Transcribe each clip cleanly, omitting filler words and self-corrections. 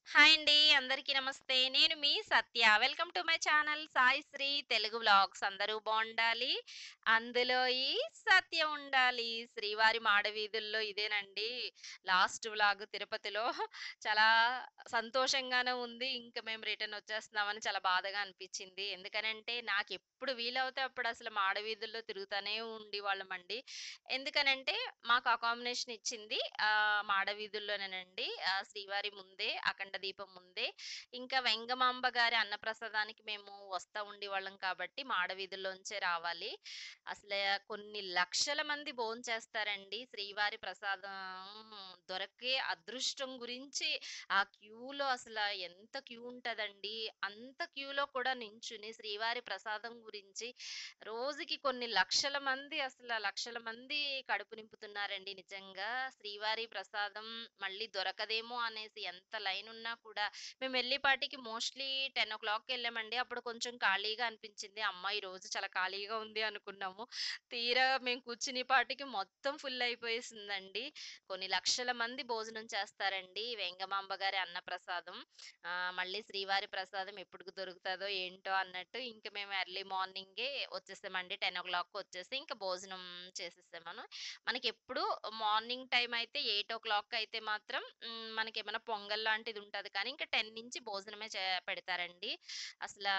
Hi అండి. అందరికీ నమస్తే. నేను మీ Satya. Welcome to my channel Sai Sri Telugu vlogs. అందరూ బావుండాలి. అందులో ఈ సత్య ఉండాలి. శ్రీవారి మాడవీధుల్లో ఇదేనండి లాస్ట్ వ్లాగ్ తిరుపతిలో. చాలా సంతోషంగానే ఉంది. ఇంక మేము రిటర్న్ వచ్చేస్తున్నామని చాలా బాధగా అనిపిచ్చింది. ఎందుకనంటే నాకెప్పుడు వీలవుతే అప్పుడు అసలు మాడవీధుల్లో తిరుగుతానే ఉండేవాళ్ళమండి. ఎందుకనంటే మాకు అకామిడేషన్ ఇచ్చింది మాడవీధుల్లోనేనండి. శ్రీవారి ముందే, అఖండ దీపం ముందే. ఇంకా వెంగమాంబ గారి అన్నప్రసాదానికి మేము వస్తా ఉండేవాళ్ళం కాబట్టి మాడవీధుల్లోంచే రావాలి. అసలు కొన్ని లక్షల మంది భోంచేస్తారండి. శ్రీవారి ప్రసాదం దొరికే అదృష్టం గురించి ఆ క్యూలో అసల ఎంత క్యూ ఉంటదండి. అంత క్యూలో కూడా నించుని శ్రీవారి ప్రసాదం గురించి రోజుకి కొన్ని లక్షల మంది అసల లక్షల మంది కడుపు నింపుతున్నారండి నిజంగా. శ్రీవారి ప్రసాదం మళ్ళీ దొరకదేమో అనేసి ఎంత లైనున్నా కూడా మేమెళ్ళేపాటికి మోస్ట్‌లీ 10:00కి ఎళ్ళామండి. అప్పుడు కొంచెం ఖాళీగా అనిపించింది. అమ్మ! ఈరోజు చాలా ఖాళీగా ఉంది అనుకున్నాము. తీరా మేము కూర్చునే పాటికి మొత్తం ఫుల్ అయిపోయేసిందండి. కొన్ని లక్షల మంది భోజనం చేస్తారండి. వెంగమాంబ గారి అన్నప్రసాదం. మళ్ళీ శ్రీవారి ప్రసాదం ఎప్పుడుకి దొరుకుతదో ఏంటో అన్నట్టు ఇంక మేము ఎర్లీ మార్నింగే వచ్చేసామండి. 10:00కి వచ్చేసి ఇంక భోజనం చేసేసామను. మనకెప్పుడు మార్నింగ్ టైమ్ అయితే 8:00 అయితే మాత్రం మనకేమన్నా పొంగల్ లాంటిది ఉంటది కానీ ఇంకా 10 నుంచి భోజనమే పెడతారండి. అసలా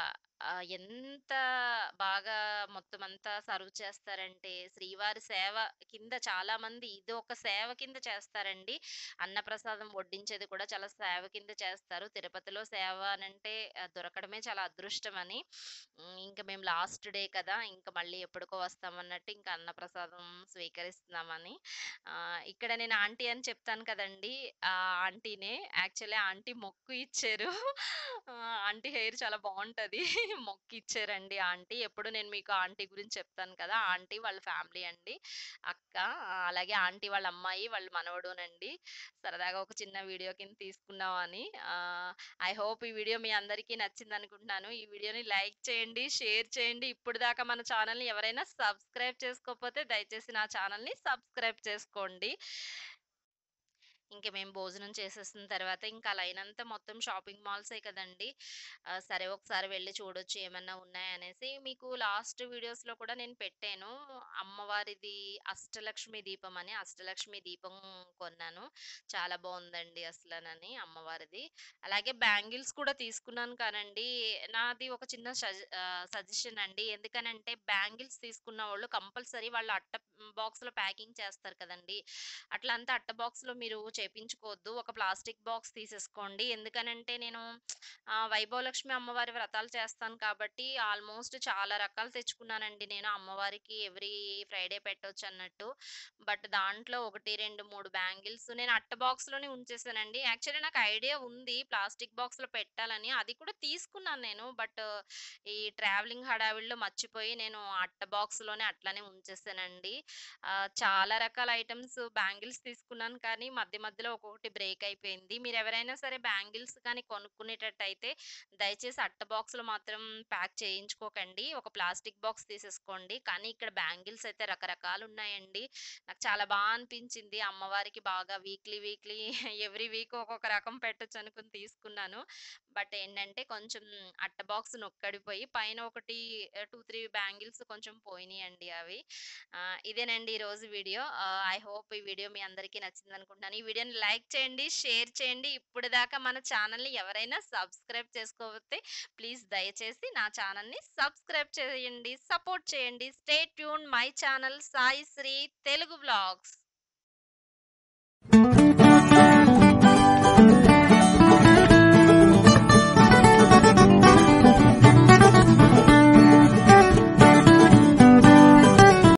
ఎంత బాగా మొత్తం అంతా సర్వ్ చేస్తారంటే శ్రీవారి సేవ కింద చాలామంది ఇది ఒక సేవ కింద చేస్తారండి. అన్నప్రసాదం వడ్డించేది కూడా చాలా సేవ కింద చేస్తారు. తిరుపతిలో సేవ అనంటే దొరకడమే చాలా అదృష్టమని. ఇంక మేము లాస్ట్ డే కదా! ఇంక మళ్ళీ ఎప్పటికో వస్తామన్నట్టు ఇంక అన్నప్రసాదం స్వీకరిస్తున్నామని. ఇక్కడ నేను ఆంటీ అని చెప్తాను కదండీ! ఆ ఆంటీనే. యాక్చువల్లీ ఆంటీ మొక్కు ఇచ్చారు. ఆంటీ హెయిర్ చాలా బావుంటది. మొక్కు ఇచ్చారండి ఆంటీ. ఎప్పుడు నేను మీకు ఆంటీ గురించి చెప్తాను కదా! ఆంటీ వాళ్ళ ఫ్యామిలీ అండి. అక్క, అలాగే ఆంటీ వాళ్ళ అమ్మాయి, వాళ్ళ మనవడునండి. సరదాగా ఒక చిన్న వీడియో కింద తీసుకున్నామని. ఐ హోప్ ఈ వీడియో మీ అందరికీ నచ్చిందనుకుంటున్నాను. ఈ వీడియోని లైక్ చేయండి, షేర్ చేయండి. ఇప్పటిదాకా మన ఛానెల్‌ని ఎవరైనా సబ్స్క్రైబ్ చేసుకోకపోతే దయచేసి నా ఛానెల్‌ని సబ్స్క్రైబ్ చేసుకోండి. ఇంక మేము భోజనం చేసేసిన తర్వాత ఇంకా ఆ లైనంతా మొత్తం షాపింగ్ మాల్సే కదండీ! సరే ఒకసారి వెళ్లి చూడొచ్చు ఏమన్నా ఉన్నాయనేసి. మీకు లాస్ట్ వీడియోస్‌లో కూడా నేను పెట్టాను. అమ్మవారిది అష్టలక్ష్మి దీపం అని. అష్టలక్ష్మి దీపం కొన్నాను. చాలా బావుందండి అసలనని అమ్మవారిది. అలాగే బ్యాంగిల్స్ కూడా తీసుకున్నాను కానండి, నాది ఒక చిన్న సజెషన్ అండి. ఎందుకనంటే బ్యాంగిల్స్ తీసుకున్నవోళ్ళు కంపల్సరీ వాళ్ళు అట్ట బాక్స్‌లో ప్యాకింగ్ చేస్తారు కదండీ! అట్లా అంతా అట్ట బాక్స్‌లో మీరు చేపించుకోవద్దు. ఒక ప్లాస్టిక్ బాక్స్ తీసేసుకోండి. ఎందుకనంటే నేను వైభవలక్ష్మి అమ్మవారి వ్రతాలు చేస్తాను కాబట్టి ఆల్మోస్ట్ చాలా రకాలు తెచ్చుకున్నానండి నేను అమ్మవారికి ఎవ్రీ ఫ్రైడే పెట్టొచ్చన్నట్టు. బట్ దాంట్లో 1, 2, 3 బ్యాంగిల్స్ నేను అట్ట బాక్స్‌లోనే ఉంచేసానండి. యాక్చువల్లీ నాకు ఐడియా ఉంది ప్లాస్టిక్ బాక్స్‌లో పెట్టాలని. అది కూడా తీసుకున్నాను నేను. బట్ ఈ ట్రావెలింగ్ హడావిడిలో మర్చిపోయి నేను అట్ట బాక్స్‌లోనే అట్లనే ఉంచేసానండి. చాలా రకాల ఐటెమ్స్ బ్యాంగిల్స్ తీసుకున్నాను కానీ మధ్య మధ్యలో ఒక్కొక్కటి బ్రేక్ అయిపోయింది. మీరెవరైనా సరే బ్యాంగిల్స్ కానీ కొనుక్కునేటట్టయితే దయచేసి అట్ట బాక్స్‌లో మాత్రం ప్యాక్ చేయించుకోకండి. ఒక ప్లాస్టిక్ బాక్స్ తీసేసుకోండి. కానీ ఇక్కడ బ్యాంగిల్స్ అయితే రకరకాలున్నాయండి. నాకు చాలా అనిపించింది. అమ్మవారికి బాగా వీక్లీ ఎవ్రీ వీక్ ఒక్కొక్క రకం పెట్టొచ్చనుకుని తీసుకున్నాను. బట్ ఏంటంటే కొంచెం అట్ట బాక్స్ నొక్కడిపోయి పైన ఒకటి 2, 3 బ్యాంగిల్స్ కొంచెం పోయినియండి అవి. ఇదేనండి ఈరోజు వీడియో. ఐ హోప్ ఈ వీడియో మీ అందరికీ నచ్చిందనుకుంటున్నాను. ఈ వీడియోని లైక్ చేయండి, షేర్ చేయండి. ఇప్పటిదాకా మన ఛానెల్‌ని ఎవరైనా సబ్స్క్రైబ్ చేసుకోకపోతే ప్లీజ్ దయచేసి నా ఛానెల్‌ని సబ్స్క్రైబ్ చేయండి, సపోర్ట్ చేయండి. Stay tune my channel Sai Sri Telugu vlogs.